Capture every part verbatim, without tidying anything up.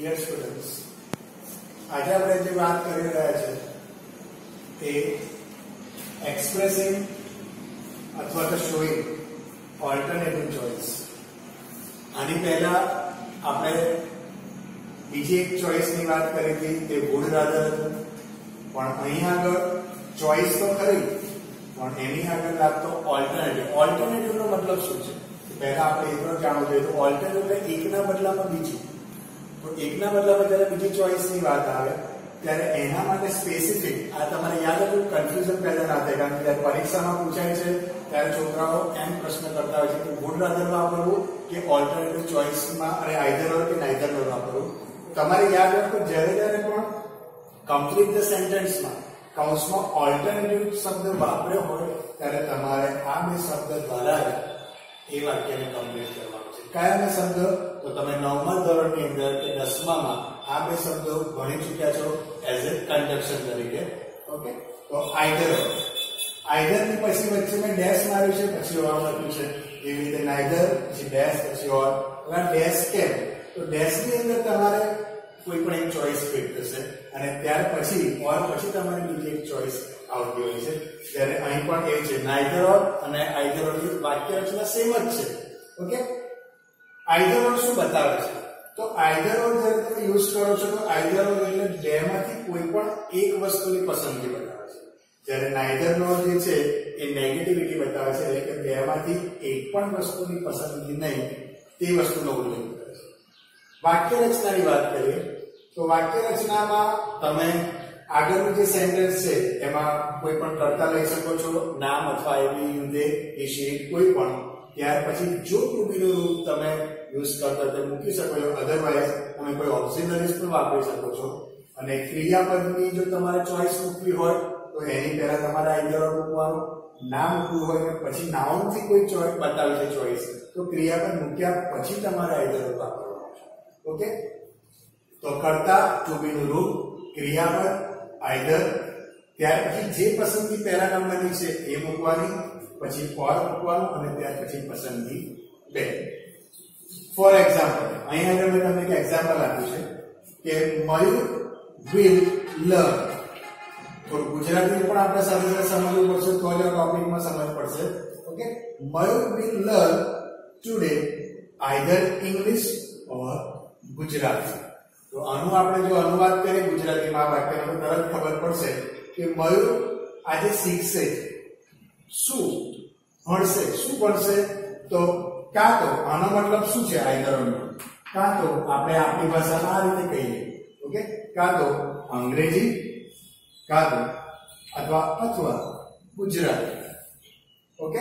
Dear students, આજે આપણે જે વાત કરી રહ્યા છે તે એક્સપ્રેસિંગ અથવા તો શોઈંગ ઓલ્ટરનેટિવ ચોઇસ. આની પહેલા આપણે બીજી એક ચોઇસની વાત કરી હતી, તે વુડ રાધર હતું. પણ અહીં આગળ ચોઇસ તો ખરી, પણ એની આગળ લાગતો ઓલ્ટરનેટિવ. ઓલ્ટરનેટિવ નો મતલબ શું છે? પહેલા આપણે એ પણ જાણવું જોઈએ. તો ઓલ્ટરનેટિવ એટલે એકના બદલામાં બીજું. તો એકના બદલામાં જ્યારે બીજી ચોઇસની વાત આવે ત્યારે એના માટે સ્પેસિફિક, આ તમારે યાદ રાખવું, કન્ફ્યુઝન પેદા ના થાય. કારણ કે જ્યારે પરીક્ષામાં પૂછાય છે ત્યારે છોકરાઓ એમ પ્રશ્ન કરતા હોય છે કે વુડ રાધર વાપરવું કે ઓલ્ટરનેટિવ ચોઇસમાં, અને આઈધર ઓર કે નાઈધર ઓર વાપરવું. તમારે યાદ રાખવું, જ્યારે જ્યારે પણ કમ્પ્લીટ ધ સેન્ટેન્સમાં કૌંસમાં ઓલ્ટરનેટિવ શબ્દ વાપર્યો હોય ત્યારે તમારે આ બે શબ્દ દ્વારા એ વાક્યને કમ્પ્લીટ કરવાનું છે. કયા બે શબ્દ? તો તમે નવમા ધોરણની અંદર કે દસમામાં આ બે શબ્દો ભણી ચૂક્યા છો એઝ એ કન્જક્શન તરીકે. ઓકે, તો આઈધર ઓર, આઈધર ની પછી વચ્ચે મેં ડેશ માર્યું છે, પછી ઓર લખ્યું છે. એવી રીતે નાઈધર, પછી ડેશ, પછી ઓર. હવે ડેશ કેમ? તો ડેશ ની અંદર તમારે કોઈ પણ એક ચોઇસ ફિટ થશે અને ત્યાર પછી ઓર પછી તમારી બીજી એક ચોઇસ આવતી હોય છે. ત્યારે અહીં પણ એ છે, નાઈધર ઓર અને આઈધર ઓર ની વાક્ય રચના સેમ જ છે. ઓકે, આઈધર ઓર શું બતાવે છે? તો આઈધર ઓર જ્યારે તમે યુઝ કરો છો તો આઈધર ઓર એટલે બે માંથી કોઈ પણ એક વસ્તુની પસંદગી બતાવે છે. જ્યારે નાઈધર નો જે છે એ નેગેટિવિટી બતાવે છે, એટલે કે બે માંથી એક પણ વસ્તુની પસંદગી નહીં તે વસ્તુનો ઉલ્લેખ કરે છે. વાક્ય રચનાની વાત કરીએ તો વાક્ય રચનામાં તમે આગળનું જે સેન્ટેન્સ છે એમાં કોઈ પણ કર્તા લઈ શકો છો, નામ અથવા એની યુધે એ શેડ કોઈ પણ. ત્યાર પછી જો ટુ બી નું રૂપ તમે યુઝ કરતા તે મૂકી શકો છો. અધરવાઇઝ તમે કોઈ ઓક્સિલરીઝ પણ વાપરી શકો છો. અને ક્રિયાપદની જો તમારે ચોઇસ મૂકવી હોય તો એની પહેલા તમારે આઈધર ઓર મૂકવાનું. નામ મૂકવું હોય પછી નાઉન થી કોઈ ચોઇસ બતાવી છે ચોઇસ, તો ક્રિયાપદ મૂક્યા પછી તમારે આઈધર ઓર વાપરવાનું છે. ઓકે, તો કર્તા, ટુ બી નું રૂપ, ક્રિયાપદ, આઈધર. ત્યાર પછી જે પસંદગી પહેલા નંબરની છે એ મૂકવાની, પછી ઓર મૂકવાનું અને ત્યાર પછી પસંદગી બે. ફોર એક્ઝામ્પલ, અહીં આગળ મેં તમને એક એક્ઝામ્પલ આપ્યું છે કે મયુર વિલ લર્ન. થોડું ગુજરાતી પણ આપણે સાથે સમજવું પડશે તો જ ટોપિકમાં સમજ પડશે. Okay, Mayur will learn today either English or Gujarati. તો આનું આપણે જો અનુવાદ કરીએ ગુજરાતીમાં આ વાક્યનો તો તરત ખબર પડશે કે મયુર આજે શીખશે શું? ભણશે. શું ભણશે? તો કાં તો આનો મતલબ શું છે આઈધર નો? કાં તો આપણે આપણી ભાષામાં આ રીતે કહીએ. ઓકે, કાં તો અંગ્રેજી, કાં તો અથવા અથવા ગુજરાતી. ઓકે,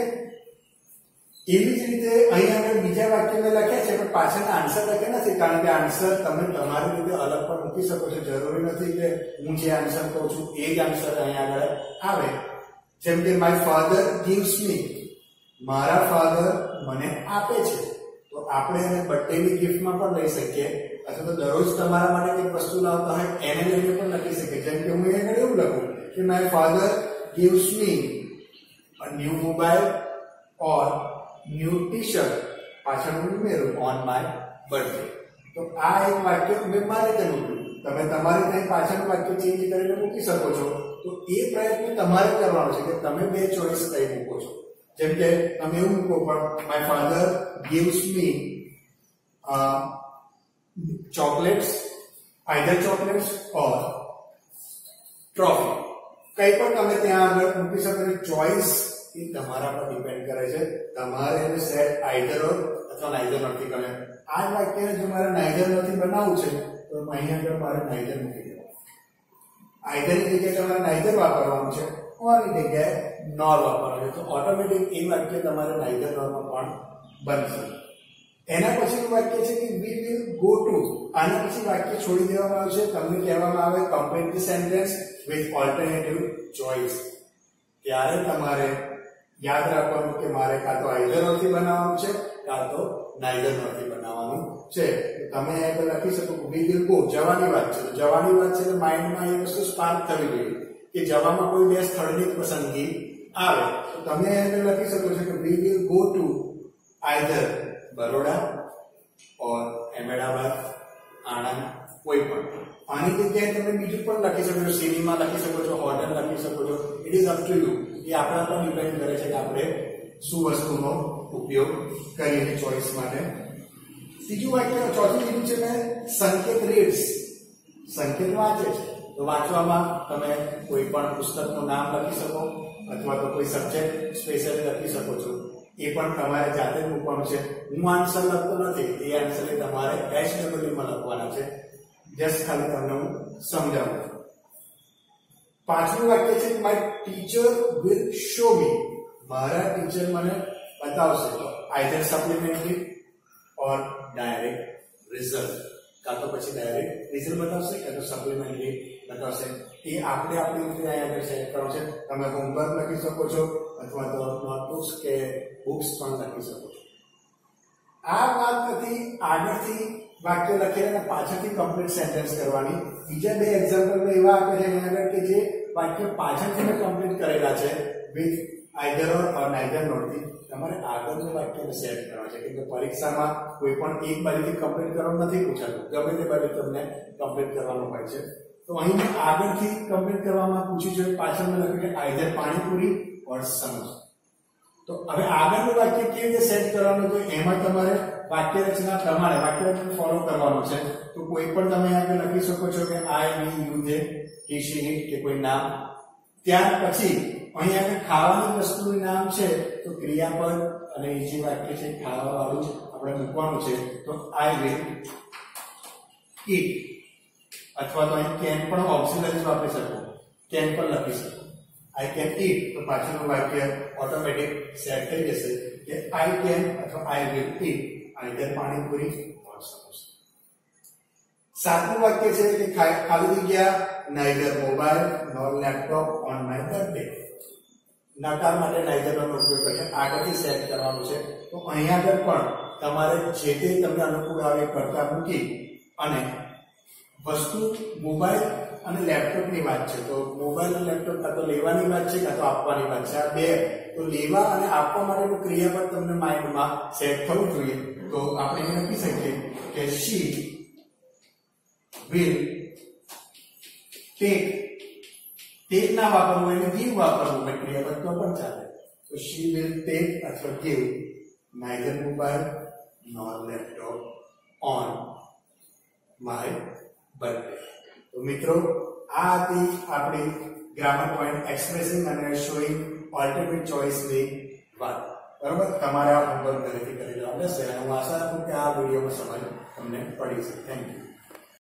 એવી જ રીતે અહીં આગળ બીજા વાક્ય મેં લખ્યા છે પણ પાછળના આન્સર લખ્યા નથી, કારણ કે આન્સર તમે તમારી રીતે અલગ પણ મૂકી શકો છો. જરૂરી નથી કે હું જે આન્સર કહું છું એ જ આન્સર અહીં આગળ આવે. જેમ કે માય ફાધર ગિવ્સ મી, મારા ફાધર મને આપે છે. તો આપણે એને બર્થડેની ગિફ્ટમાં પણ લઈ શકીએ, અથવા તો દરરોજ તમારા માટે કંઈક વસ્તુ લાવતા હોય એને લઈને પણ લખી શકીએ. જેમ કે હું અહીં એવું લખું કે my father gives me a new mobile or new T-shirt, પાછળ હું ઉમેરું ઓન માય બર્થડે. તો આ એક વાક્ય મેં મારી રીતે મૂક્યું. તમે તમારી ત્યાં પાછળનું વાક્ય ચેન્જ કરીને મૂકી શકો છો. તો એ પ્રયત્ન તમારે કરવાનો છે કે તમે બે ચોઇસ કઈ મૂકો છો. જેમ કે તમે એવું મૂકો પણ my father gives me chocolates, either chocolates or trophy. કઈ પણ તમે ત્યાં આગળ મૂકી શકો છો. ચોઇસ એ તમારા પર ડિપેન્ડ કરે છે. તમારે એને સેટ આઈધર ઓર અથવા નાઈધર નથી કરે. આ વાક્યને જો મારે નાઈધર નથી બનાવવું છે તો અહીં આગળ મારે નાઈધર મૂકી દેવાનું. આઈધર ની જગ્યાએ તમારે નાઈધર વાપરવાનું છે, ઓર ની જગ્યાએ નોર વાપરવાનું છે. તો ઓટોમેટિક એ વાક્ય તમારે નાઈધર નોરમાં પણ બનશે. એના પછીનું વાક્ય છે કે વી વિલ ગો ટુ. આના પછી વાક્ય છોડી દેવામાં આવે છે. તમને કહેવામાં આવે complete the sentence with alternative choice. ત્યારે તમારે યાદ રાખવાનું કે મારે કાં તો આઈધર ઓર થી બનાવવાનું છે કાં તો નાઈધર ઓર થી બનાવવાનું છે. તમે એ લખી શકો કે વી વિલ ગો, જવાની વાત છે. તો જવાની વાત છે તો માઇન્ડમાં એ વસ્તુ સ્પાર્ક થવી જોઈએ કે જવામાં કોઈ બે સ્થળની પસંદગી આવે. તો તમે એને લખી શકો છો કે we will go to either Baroda or Ahmedabad, आनंद કોઈ પણ. આની જગ્યાએ તમે બીજું પણ લખી શકો છો, સિનેમા લખી શકો છો, હોટલ લખી શકો છો. It is up to you. એ આપણા પર ડિપેન્ડ કરે છે કે આપણે શું વસ્તુનો ઉપયોગ કરીએ ચોઈસ માટે. ત્રીજું વાક્ય, ચોથું કીધું છે મેં, સંકેત રીડ્સ. સંકેત વાંચે છે. તો વાંચવામાં તમે કોઈ પણ પુસ્તકનું નામ લખી શકો અથવા તો કોઈ સબ્જેક્ટ સ્પેશિયલી લખી શકો છો. એ પણ તમારે જાતે જ મૂકવાનું છે. હું આન્સર લખતો નથી, એ આન્સર તમારે એચ ડબલ્યુ માં લખવાના છે. જસ્ટ ખાલી તમને હું સમજાવું છું. પાંચમું વાક્ય છે, my teacher will show me. મારા ટીચર મને બતાવશે. તો either supplementary or direct result. કાં તો પછી ડાયરેક્ટ રિઝલ્ટ બતાવશે કાં તો સપ્લિમેન્ટરી બતાવશે. એ આપણે આપણી રીતે અહીંયા આગળ સેટ કરવું છે. તમે હોમવર્ક લખી શકો છો અથવા તો નોટબુક્સ કે બુક્સ પણ લખી શકો છો. આ વાત નથી આગળથી વાક્ય લખીને અને પાછળથી કમ્પ્લીટ સેન્ટેન્સ કરવાની. બીજા બે એક્ઝામ્પલ એવા આપે છે એના આગળ કે જે વાક્ય પાછળથી મેં કમ્પ્લીટ કરેલા છે વિથ આઈધર ઓર નાઈધર નોટથી. તમારે આગળનું વાક્યને સેટ કરવા છે કેમ કે પરીક્ષામાં કોઈ પણ એક બાજુથી કમ્પ્લીટ કરવાનું નથી પૂછાતું, ગમે તે બાજુ તમને કમ્પ્લીટ કરવાનું હોય છે. તો અહીં મેં આગળથી કમ્પ્લીટ કરવામાં પૂછ્યું છે, પાછળ મેં લખ્યું કે આઈધર પાણીપુરી ઓર સમોસા. તો હવે આગળનું વાક્ય કેવી રીતે સેટ કરવાનું, તો એમાં તમારે વાક્ય રચના પ્રમાણે વાક્ય રચના ફોલો કરવાનું છે. તો કોઈ પણ તમે આગળ લખી શકો છો કે I we you they he she it કે કોઈ નામ. ત્યાર પછી અહીં આગળ ખાવાની વસ્તુનું નામ છે તો ક્રિયાપદ અને એ જે વાક્ય છે ખાવા વાળું આપણે મૂકવાનું છે. તો આઈ વિલ ઈટ. અથવા તો અહીં કેન પણ ઓક્સિલરી વાપરી શકો, કેન પણ લખી શકો. I can eat. તો પાછળનું વાક્ય ઓટોમેટિક સેટ થઈ જશે કે I can અથવા I will eat either panipuri or samosa. સાતમું વાક્ય છે કે ખાલી જગ્યા neither mobile nor laptop on my birthday. નકાર માટે neither નો ઉપયોગ કરીને આગળથી સેટ કરવાનું છે. તો અહીંયા આગળ પણ તમારે જે તે તમને અનુકૂળ આવે કરતા મૂકી અને વસ્તુ મોબાઈલ અને લેપટોપ ની વાત છે તો મોબાઈલ અને લેપટોપ કાં તો લેવાની વાત છે કાં તો આપવાની વાત છે. આ બે તો લેવા અને આપવા માટેનું ક્રિયાપદ તમને માઇન્ડમાં સેટ થવું જોઈએ. તો આપણે એ લખી શકીએ કે she will take. take ના વાપરવું એટલે give વાપરવું એટલે ક્રિયાપદ તો પણ ચાલે. તો she will take અથવા give neither mobile nor laptop on my birthday. તો મિત્રો આ હતી આપણી ગ્રામર પોઈન્ટ એક્સપ્રેસિંગ અને શોઈંગ ઓલ્ટરનેટ ચોઇસ ની વાત. બરાબર, તમારે આ હોમવર્ક ઘરેથી કરી લેવાનું છે. હું આશા રાખું કે આ વિડીયોમાં સમજ તમને પડી છે. Thank you.